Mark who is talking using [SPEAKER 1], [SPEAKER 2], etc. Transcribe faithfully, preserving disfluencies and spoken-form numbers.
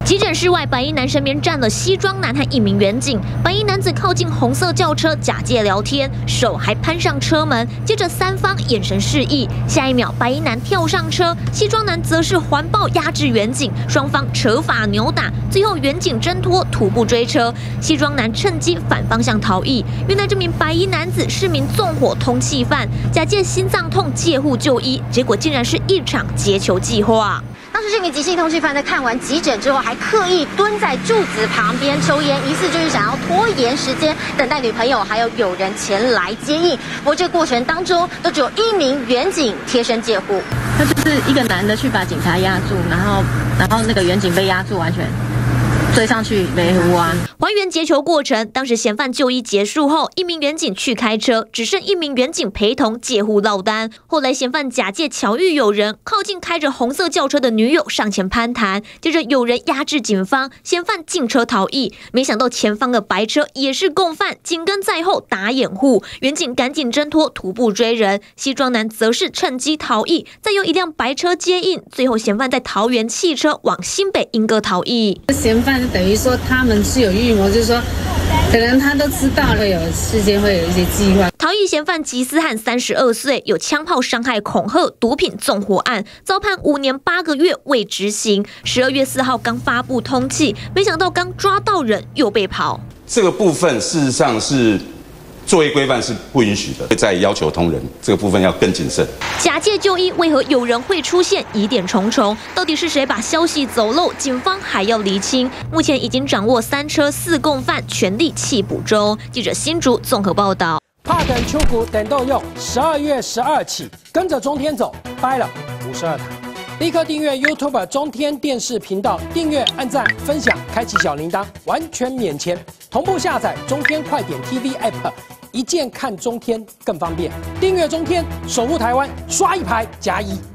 [SPEAKER 1] 急诊室外，白衣男身边站了西装男和一名员警。白衣男子靠近红色轿车，假借聊天，手还攀上车门，接着三方眼神示意。下一秒，白衣男跳上车，西装男则是环抱压制员警，双方扯法扭打，最后员警挣脱，徒步追车。西装男趁机反方向逃逸。原来这名白衣男子是名纵火通缉犯，假借心脏痛借护就医，结果竟然是一场劫囚计划。
[SPEAKER 2] 当时这名急性通缉犯在看完急诊之后，还刻意蹲在柱子旁边抽烟，疑似就是想要拖延时间，等待女朋友还有友人前来接应。不过这个过程当中，都只有一名员警贴身戒护。
[SPEAKER 3] 他就是一个男的去把警察压住，然后然后那个员警被压住，完全追上去维护啊。
[SPEAKER 1] 还原劫囚过程，当时嫌犯就医结束后，一名员警去开车，只剩一名员警陪同戒护落单。后来嫌犯假借巧遇友人，靠近开着红色轿车的女友上前攀谈，接着有人压制警方，嫌犯进车逃逸。没想到前方的白车也是共犯，紧跟在后打掩护，员警赶紧挣脱，徒步追人。西装男则是趁机逃逸，再用一辆白车接应，最后嫌犯在桃园汽车往新北莺歌逃逸。
[SPEAKER 3] 嫌犯等于说他们是有预谋，就是说。 可能他都知道会有事件，会有一些计划。
[SPEAKER 1] 逃逸嫌犯吉思翰三十二岁，有枪炮伤害、恐吓、毒品纵火案，遭判五年八个月未执行。十二月四号刚发布通缉，没想到刚抓到人又被跑。
[SPEAKER 4] 这个部分事实上是。 作业规范是不允许的，在要求同仁这个部分要更谨慎。
[SPEAKER 1] 假借就医，为何有人会出现？疑点重重，到底是谁把消息走漏？警方还要厘清。目前已经掌握三车四共犯，全力缉捕中。记者新竹综合报道。
[SPEAKER 5] 怕等秋谷等豆用，十二月十二起，跟着中天走，掰了五十二台。立刻订阅 YouTube 中天电视频道，订阅、按赞、分享，开启小铃铛，完全免钱。同步下载中天快点 T V App。 一键看中天更方便，订阅中天，守护台湾，刷一排加一。